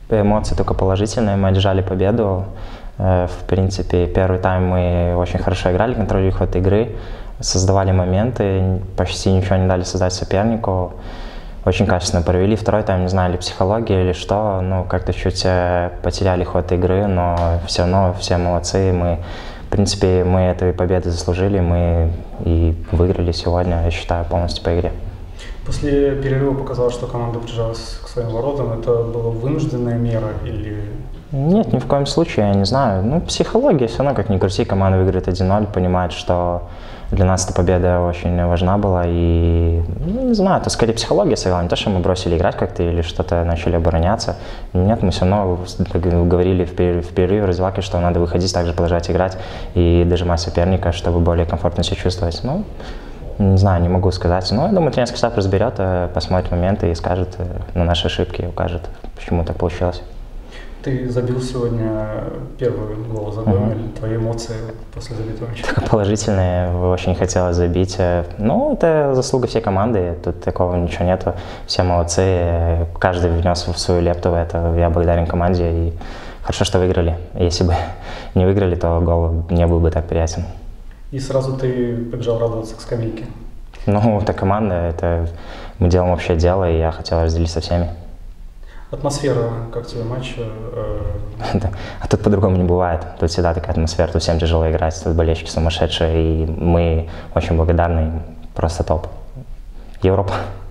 эмоции только положительные. Мы одержали победу. В принципе, первый тайм мы очень хорошо играли, контролировали ход игры, создавали моменты, почти ничего не дали создать сопернику. Очень качественно провели. Второй тайм, не знаю, или психология, или что, ну, как-то чуть потеряли ход игры, но все равно все молодцы. В принципе, мы этой победы заслужили, мы и выиграли сегодня, я считаю, полностью по игре. После перерыва показалось, что команда прижалась к своим воротам. Это была вынужденная мера или… Нет, ни в коем случае, я не знаю. Ну, психология все равно, как ни крути, команда выиграет 1-0, понимает, что для нас эта победа очень важна была. И, ну, не знаю, это скорее психология сыграла, не то, что мы бросили играть как-то или что-то начали обороняться. Нет, мы все равно говорили в перерыве в раздевалке, что надо выходить, также продолжать играть и дожимать соперника, чтобы более комфортно себя чувствовать. Ну, не знаю, не могу сказать. Но я думаю, тренерский штаб разберет, посмотрит моменты и скажет на наши ошибки, укажет, почему так получилось. Ты забил сегодня первый гол за Гомель. Твои эмоции после забитого мяча? Только положительные, очень хотелось забить. Ну, это заслуга всей команды, тут такого ничего нету. Все молодцы, каждый внес свою лепту в это. Я благодарен команде и хорошо, что выиграли. Если бы не выиграли, то гол не был бы так приятен. И сразу ты побежал радоваться к скамейке? Ну, это команда, мы делаем общее дело, и я хотел разделить со всеми. Атмосфера, как тебе матч? А тут по-другому не бывает. Тут всегда такая атмосфера, тут всем тяжело играть, тут болельщики сумасшедшие, и мы очень благодарны, просто топ. Европа.